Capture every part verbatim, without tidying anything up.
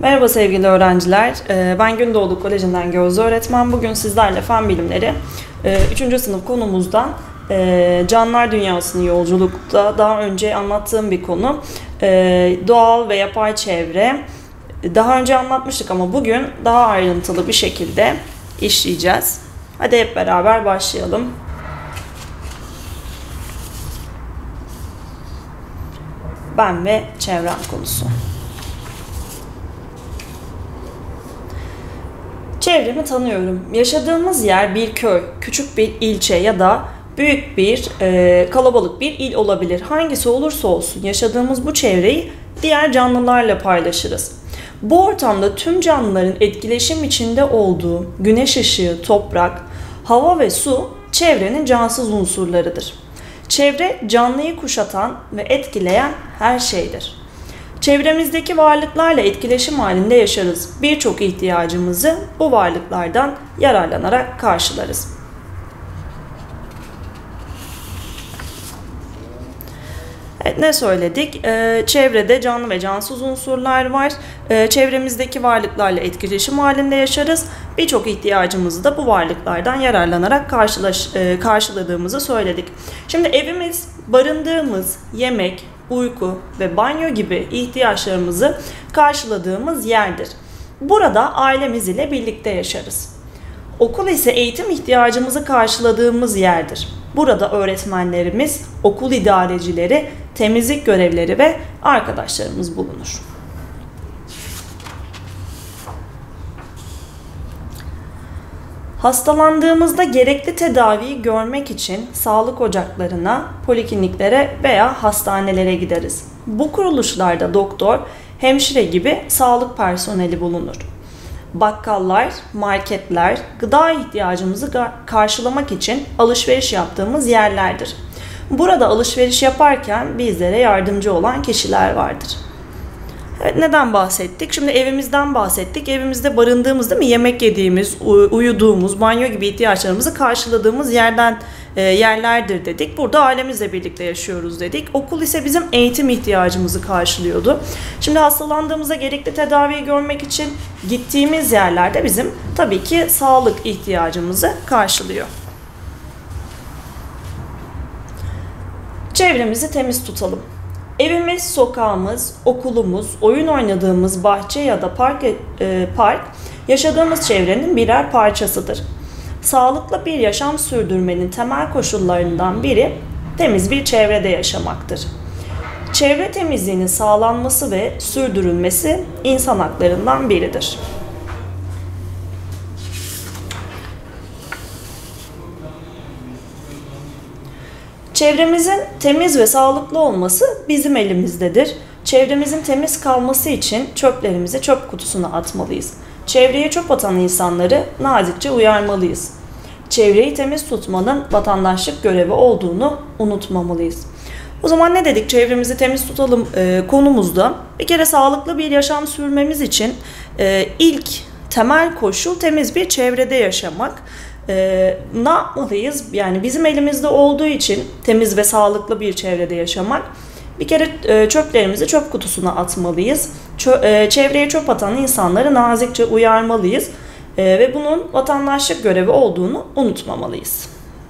Merhaba sevgili öğrenciler, ben Gündoğdu Koleji'nden Gözde öğretmen. Bugün sizlerle fen bilimleri üçüncü sınıf konumuzdan canlılar dünyasının yolculukta daha önce anlattığım bir konu. Doğal ve yapay çevre. Daha önce anlatmıştık ama bugün daha ayrıntılı bir şekilde işleyeceğiz. Hadi hep beraber başlayalım. Ben ve çevrem konusu. Çevremi tanıyorum. Yaşadığımız yer bir köy, küçük bir ilçe ya da büyük bir e, kalabalık bir il olabilir. Hangisi olursa olsun yaşadığımız bu çevreyi diğer canlılarla paylaşırız. Bu ortamda tüm canlıların etkileşim içinde olduğu güneş ışığı, toprak, hava ve su çevrenin cansız unsurlarıdır. Çevre canlıyı kuşatan ve etkileyen her şeydir. Çevremizdeki varlıklarla etkileşim halinde yaşarız. Birçok ihtiyacımızı bu varlıklardan yararlanarak karşılarız. Evet, ne söyledik? Ee, çevrede canlı ve cansız unsurlar var. Ee, çevremizdeki varlıklarla etkileşim halinde yaşarız. Birçok ihtiyacımızı da bu varlıklardan yararlanarak karşılaş, e, karşıladığımızı söyledik. Şimdi evimiz, barındığımız, yemek, uyku ve banyo gibi ihtiyaçlarımızı karşıladığımız yerdir. Burada ailemiz ile birlikte yaşarız. Okul ise eğitim ihtiyacımızı karşıladığımız yerdir. Burada öğretmenlerimiz, okul idarecileri, temizlik görevlileri ve arkadaşlarımız bulunur. Hastalandığımızda gerekli tedaviyi görmek için sağlık ocaklarına, polikliniklere veya hastanelere gideriz. Bu kuruluşlarda doktor, hemşire gibi sağlık personeli bulunur. Bakkallar, marketler, gıda ihtiyacımızı karşılamak için alışveriş yaptığımız yerlerdir. Burada alışveriş yaparken bizlere yardımcı olan kişiler vardır. Evet, neden bahsettik? Şimdi evimizden bahsettik. Evimizde barındığımız, değil mi? Yemek yediğimiz, uyuduğumuz, banyo gibi ihtiyaçlarımızı karşıladığımız yerden yerlerdir dedik. Burada ailemizle birlikte yaşıyoruz dedik. Okul ise bizim eğitim ihtiyacımızı karşılıyordu. Şimdi hastalandığımızda gerekli tedaviyi görmek için gittiğimiz yerlerde bizim tabii ki sağlık ihtiyacımızı karşılıyor. Çevremizi temiz tutalım. Evimiz, sokağımız, okulumuz, oyun oynadığımız bahçe ya da park, e, park yaşadığımız çevrenin birer parçasıdır. Sağlıklı bir yaşam sürdürmenin temel koşullarından biri temiz bir çevrede yaşamaktır. Çevre temizliğinin sağlanması ve sürdürülmesi insan haklarından biridir. Çevremizin temiz ve sağlıklı olması bizim elimizdedir. Çevremizin temiz kalması için çöplerimizi çöp kutusuna atmalıyız. Çevreye çöp atan insanları nazikçe uyarmalıyız. Çevreyi temiz tutmanın vatandaşlık görevi olduğunu unutmamalıyız. O zaman ne dedik? Çevremizi temiz tutalım e, konumuzda. Bir kere sağlıklı bir yaşam sürmemiz için e, ilk temel koşul temiz bir çevrede yaşamak. Ee, ne yapmalıyız? Yani bizim elimizde olduğu için temiz ve sağlıklı bir çevrede yaşamak. Bir kere e, çöplerimizi çöp kutusuna atmalıyız. Çö e, çevreye çöp atan insanları nazikçe uyarmalıyız. E, ve bunun vatandaşlık görevi olduğunu unutmamalıyız.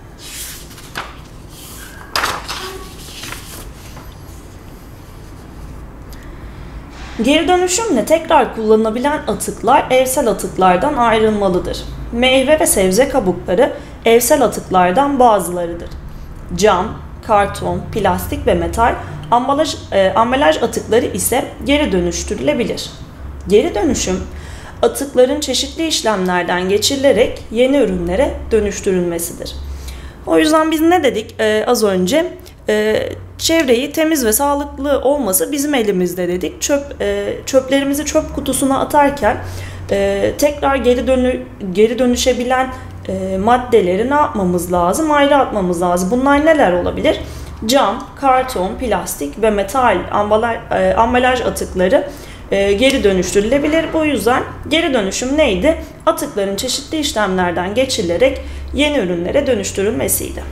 Geri dönüşümle tekrar kullanılabilen atıklar evsel atıklardan ayrılmalıdır. Meyve ve sebze kabukları evsel atıklardan bazılarıdır. Cam, karton, plastik ve metal ambalaj, e, ambalaj atıkları ise geri dönüştürülebilir. Geri dönüşüm, atıkların çeşitli işlemlerden geçirilerek yeni ürünlere dönüştürülmesidir. O yüzden biz ne dedik ee, az önce? Ee, çevreyi temiz ve sağlıklı olması bizim elimizde dedik. Çöp e, çöplerimizi çöp kutusuna atarken e, tekrar geri dönü geri dönüşebilen e, maddeleri ne yapmamız lazım? Ayrı atmamız lazım. Bunlar neler olabilir? Cam, karton, plastik ve metal ambalaj, e, ambalaj atıkları e, geri dönüştürülebilir. Bu yüzden geri dönüşüm neydi? Atıkların çeşitli işlemlerden geçirilerek yeni ürünlere dönüştürülmesiydi.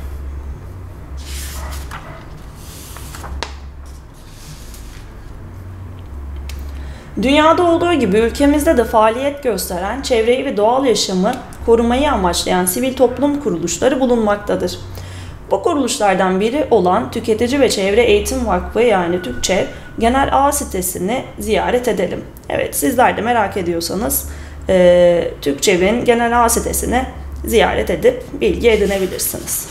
Dünyada olduğu gibi ülkemizde de faaliyet gösteren, çevreyi ve doğal yaşamı korumayı amaçlayan sivil toplum kuruluşları bulunmaktadır. Bu kuruluşlardan biri olan Tüketici ve Çevre Eğitim Vakfı yani TÜKÇEV genel ağ sitesini ziyaret edelim. Evet, sizler de merak ediyorsanız e, TÜKÇEV'in genel ağ sitesini ziyaret edip bilgi edinebilirsiniz.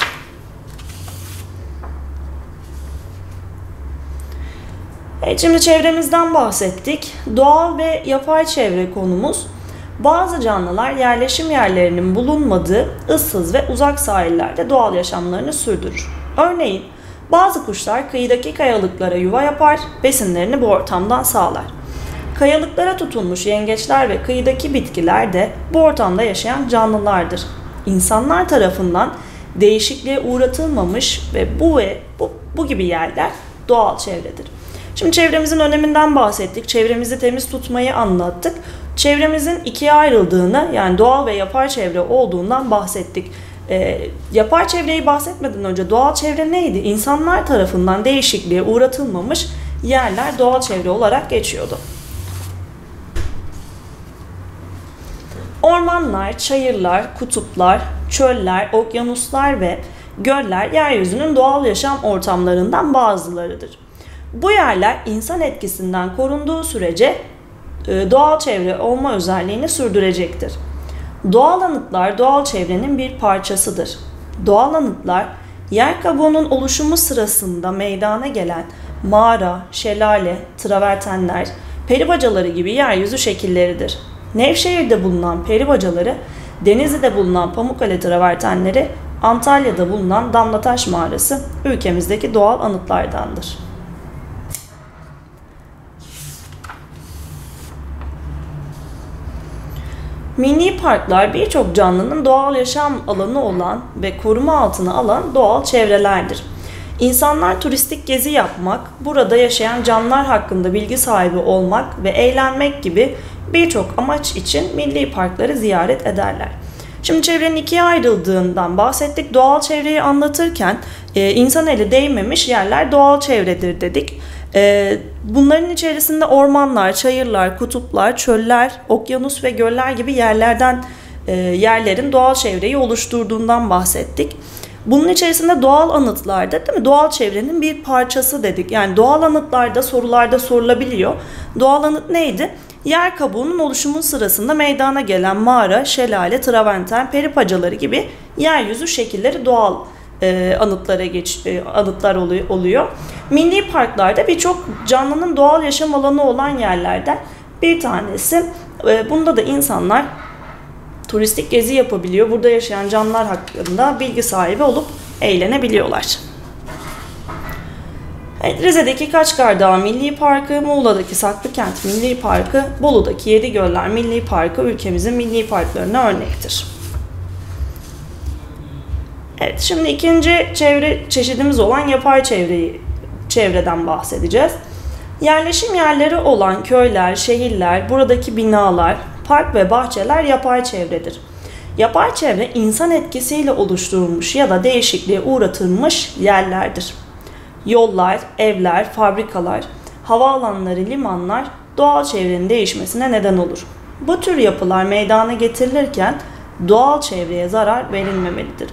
Evet, şimdi çevremizden bahsettik. Doğal ve yapay çevre konumuz, bazı canlılar yerleşim yerlerinin bulunmadığı ıssız ve uzak sahillerde doğal yaşamlarını sürdürür. Örneğin bazı kuşlar kıyıdaki kayalıklara yuva yapar, besinlerini bu ortamdan sağlar. Kayalıklara tutunmuş yengeçler ve kıyıdaki bitkiler de bu ortamda yaşayan canlılardır. İnsanlar tarafından değişikliğe uğratılmamış ve bu ve bu, bu gibi yerler doğal çevredir. Şimdi çevremizin öneminden bahsettik, çevremizi temiz tutmayı anlattık. Çevremizin ikiye ayrıldığını, yani doğal ve yapay çevre olduğundan bahsettik. E, yapay çevreyi bahsetmeden önce doğal çevre neydi? İnsanlar tarafından değişikliğe uğratılmamış yerler doğal çevre olarak geçiyordu. Ormanlar, çayırlar, kutuplar, çöller, okyanuslar ve göller yeryüzünün doğal yaşam ortamlarından bazılarıdır. Bu yerler insan etkisinden korunduğu sürece doğal çevre olma özelliğini sürdürecektir. Doğal anıtlar doğal çevrenin bir parçasıdır. Doğal anıtlar yer kabuğunun oluşumu sırasında meydana gelen mağara, şelale, travertenler, peribacaları gibi yeryüzü şekilleridir. Nevşehir'de bulunan peribacaları, Denizli'de bulunan Pamukkale travertenleri, Antalya'da bulunan Damlataş Mağarası ülkemizdeki doğal anıtlardandır. Milli parklar birçok canlının doğal yaşam alanı olan ve koruma altına alan doğal çevrelerdir. İnsanlar turistik gezi yapmak, burada yaşayan canlılar hakkında bilgi sahibi olmak ve eğlenmek gibi birçok amaç için milli parkları ziyaret ederler. Şimdi çevrenin ikiye ayrıldığından bahsettik. Doğal çevreyi anlatırken e, insan eli değmemiş yerler doğal çevredir dedik. E, bunların içerisinde ormanlar, çayırlar, kutuplar, çöller, okyanus ve göller gibi yerlerden e, yerlerin doğal çevreyi oluşturduğundan bahsettik. Bunun içerisinde doğal anıtlarda, değil mi? Doğal çevrenin bir parçası dedik. Yani doğal anıtlarda sorularda sorulabiliyor. Doğal anıt neydi? Yer kabuğunun oluşumu sırasında meydana gelen mağara, şelale, traverten, peripacaları gibi yeryüzü şekilleri doğal e, anıtlara geç, e, anıtlar oluyor. Milli parklarda birçok canlının doğal yaşam alanı olan yerlerden bir tanesi. E, bunda da insanlar turistik gezi yapabiliyor. Burada yaşayan canlılar hakkında bilgi sahibi olup eğlenebiliyorlar. Evet, Rize'deki Kaçkar Milli Parkı, Muğla'daki Saklıkent Milli Parkı, Bolu'daki Yedigöller Milli Parkı ülkemizin milli parklarına örnektir. Evet, şimdi ikinci çevre çeşidimiz olan yapay çevreyi, çevreden bahsedeceğiz. Yerleşim yerleri olan köyler, şehirler, buradaki binalar, park ve bahçeler yapay çevredir. Yapay çevre insan etkisiyle oluşturulmuş ya da değişikliğe uğratılmış yerlerdir. Yollar, evler, fabrikalar, havaalanları, limanlar doğal çevrenin değişmesine neden olur. Bu tür yapılar meydana getirilirken doğal çevreye zarar verilmemelidir.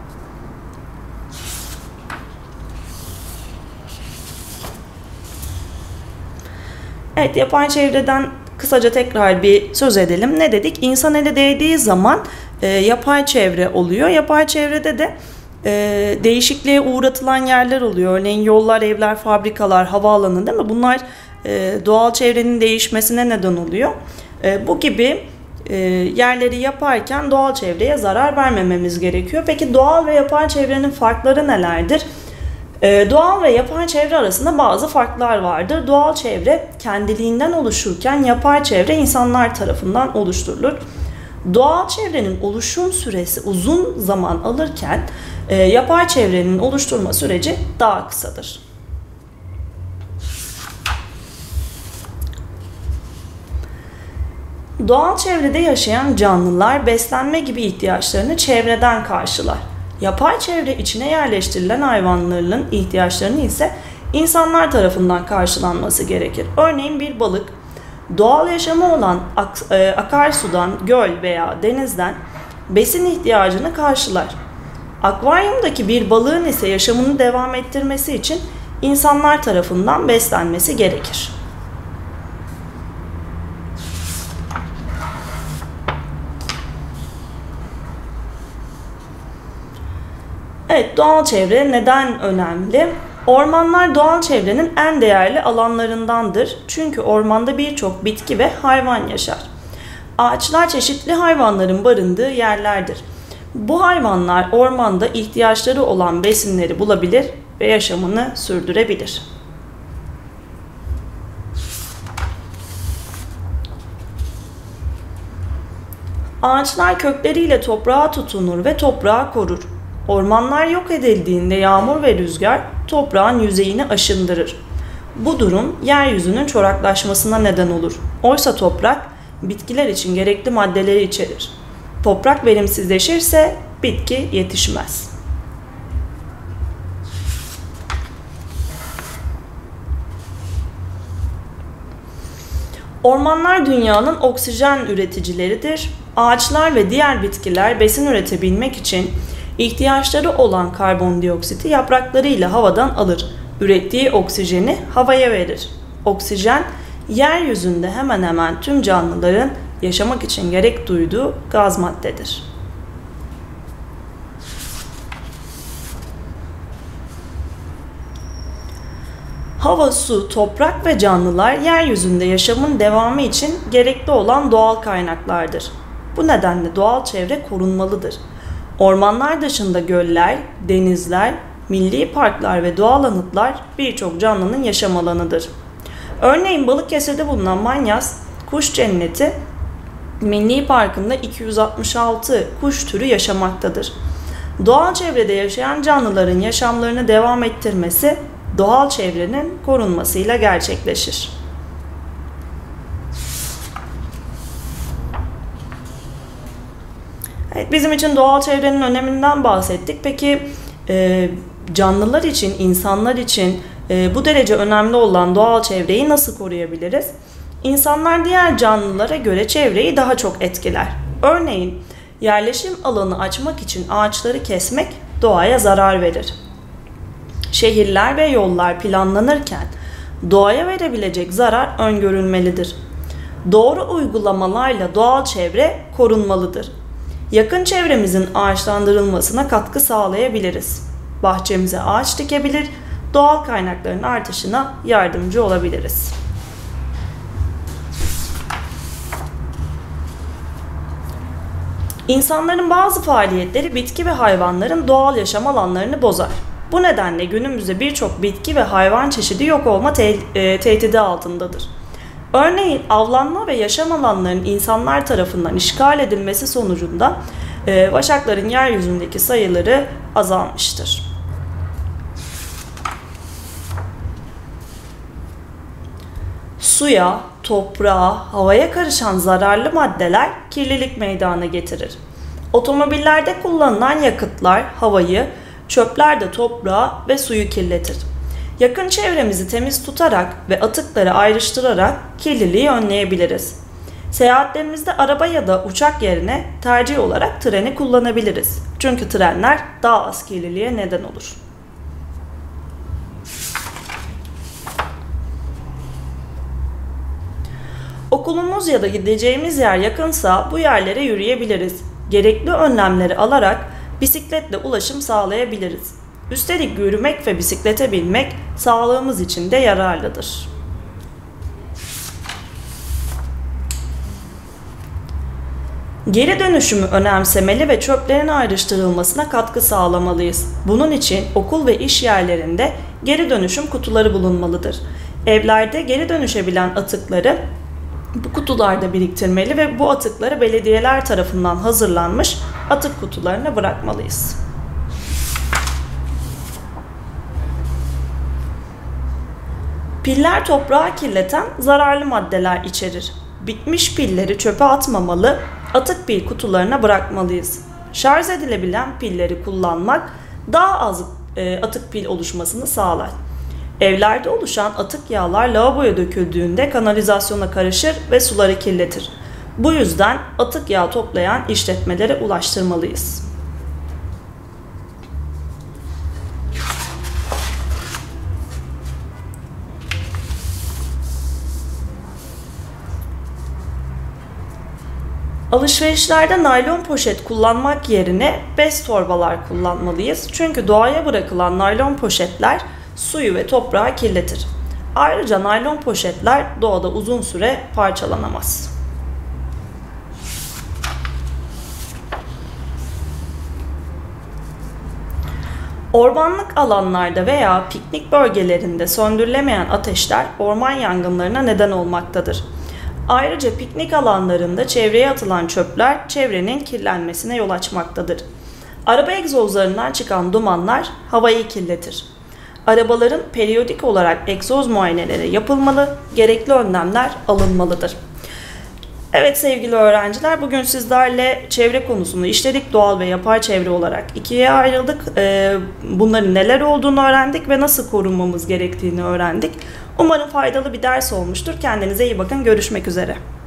Evet, yapay çevreden kısaca tekrar bir söz edelim. Ne dedik? İnsan eli değdiği zaman e, yapay çevre oluyor. Yapay çevrede de e, değişikliğe uğratılan yerler oluyor. Örneğin yollar, evler, fabrikalar, havaalanı, değil mi? Bunlar e, doğal çevrenin değişmesine neden oluyor. E, bu gibi e, yerleri yaparken doğal çevreye zarar vermememiz gerekiyor. Peki doğal ve yapay çevrenin farkları nelerdir? Doğal ve yapay çevre arasında bazı farklar vardır. Doğal çevre kendiliğinden oluşurken yapay çevre insanlar tarafından oluşturulur. Doğal çevrenin oluşum süresi uzun zaman alırken yapay çevrenin oluşturma süreci daha kısadır. Doğal çevrede yaşayan canlılar beslenme gibi ihtiyaçlarını çevreden karşılar. Yapay çevre içine yerleştirilen hayvanların ihtiyaçlarını ise insanlar tarafından karşılanması gerekir. Örneğin bir balık Doğal yaşamı olan akarsudan, göl veya denizden besin ihtiyacını karşılar. Akvaryumdaki bir balığın ise yaşamını devam ettirmesi için insanlar tarafından beslenmesi gerekir. Evet, doğal çevre neden önemli? Ormanlar doğal çevrenin en değerli alanlarındandır. Çünkü ormanda birçok bitki ve hayvan yaşar. Ağaçlar çeşitli hayvanların barındığı yerlerdir. Bu hayvanlar ormanda ihtiyaçları olan besinleri bulabilir ve yaşamını sürdürebilir. Ağaçlar kökleriyle toprağa tutunur ve toprağı korur. Ormanlar yok edildiğinde yağmur ve rüzgar toprağın yüzeyini aşındırır. Bu durum yeryüzünün çoraklaşmasına neden olur. Oysa toprak bitkiler için gerekli maddeleri içerir. Toprak verimsizleşirse bitki yetişmez. Ormanlar dünyanın oksijen üreticileridir. Ağaçlar ve diğer bitkiler besin üretebilmek için ihtiyaçları olan karbondioksiti yapraklarıyla havadan alır. Ürettiği oksijeni havaya verir. Oksijen, yeryüzünde hemen hemen tüm canlıların yaşamak için gerek duyduğu gaz maddedir. Hava, su, toprak ve canlılar yeryüzünde yaşamın devamı için gerekli olan doğal kaynaklardır. Bu nedenle doğal çevre korunmalıdır. Ormanlar dışında göller, denizler, milli parklar ve doğal anıtlar birçok canlının yaşam alanıdır. Örneğin Balıkesir'de bulunan Manyas Kuş Cenneti Milli Parkı'nda iki yüz altmış altı kuş türü yaşamaktadır. Doğal çevrede yaşayan canlıların yaşamlarını devam ettirmesi doğal çevrenin korunmasıyla gerçekleşir. Evet, bizim için doğal çevrenin öneminden bahsettik. Peki e, canlılar için, insanlar için e, bu derece önemli olan doğal çevreyi nasıl koruyabiliriz? İnsanlar diğer canlılara göre çevreyi daha çok etkiler. Örneğin yerleşim alanı açmak için ağaçları kesmek doğaya zarar verir. Şehirler ve yollar planlanırken doğaya verebilecek zarar öngörülmelidir. Doğru uygulamalarla doğal çevre korunmalıdır. Yakın çevremizin ağaçlandırılmasına katkı sağlayabiliriz. Bahçemize ağaç dikebilir, doğal kaynakların artışına yardımcı olabiliriz. İnsanların bazı faaliyetleri bitki ve hayvanların doğal yaşam alanlarını bozar. Bu nedenle günümüzde birçok bitki ve hayvan çeşidi yok olma te- e, tehdidi altındadır. Örneğin avlanma ve yaşam alanlarının insanlar tarafından işgal edilmesi sonucunda e, vaşakların yeryüzündeki sayıları azalmıştır. Suya, toprağa, havaya karışan zararlı maddeler kirlilik meydana getirir. Otomobillerde kullanılan yakıtlar havayı, çöpler de toprağı ve suyu kirletir. Yakın çevremizi temiz tutarak ve atıkları ayrıştırarak kirliliği önleyebiliriz. Seyahatlerimizde araba ya da uçak yerine tercih olarak treni kullanabiliriz. Çünkü trenler daha az kirliliğe neden olur. Okulumuz ya da gideceğimiz yer yakınsa bu yerlere yürüyebiliriz. Gerekli önlemleri alarak bisikletle ulaşım sağlayabiliriz. Üstelik yürümek ve bisiklete binmek sağlığımız için de yararlıdır. Geri dönüşümü önemsemeli ve çöplerin ayrıştırılmasına katkı sağlamalıyız. Bunun için okul ve iş yerlerinde geri dönüşüm kutuları bulunmalıdır. Evlerde geri dönüşebilen atıkları bu kutularda biriktirmeli ve bu atıkları belediyeler tarafından hazırlanmış atık kutularına bırakmalıyız. Piller toprağı kirleten zararlı maddeler içerir. Bitmiş pilleri çöpe atmamalı, atık pil kutularına bırakmalıyız. Şarj edilebilen pilleri kullanmak daha az e, atık pil oluşmasını sağlar. Evlerde oluşan atık yağlar lavaboya döküldüğünde kanalizasyona karışır ve suları kirletir. Bu yüzden atık yağ toplayan işletmelere ulaştırmalıyız. Alışverişlerde naylon poşet kullanmak yerine bez torbalar kullanmalıyız. Çünkü doğaya bırakılan naylon poşetler suyu ve toprağı kirletir. Ayrıca naylon poşetler doğada uzun süre parçalanamaz. Ormanlık alanlarda veya piknik bölgelerinde söndürülemeyen ateşler orman yangınlarına neden olmaktadır. Ayrıca piknik alanlarında çevreye atılan çöpler çevrenin kirlenmesine yol açmaktadır. Araba egzozlarından çıkan dumanlar havayı kirletir. Arabaların periyodik olarak egzoz muayeneleri yapılmalı, gerekli önlemler alınmalıdır. Evet sevgili öğrenciler, bugün sizlerle çevre konusunu işledik. Doğal ve yapay çevre olarak ikiye ayrıldık. Bunların neler olduğunu öğrendik ve nasıl korunmamız gerektiğini öğrendik. Umarım faydalı bir ders olmuştur. Kendinize iyi bakın. Görüşmek üzere.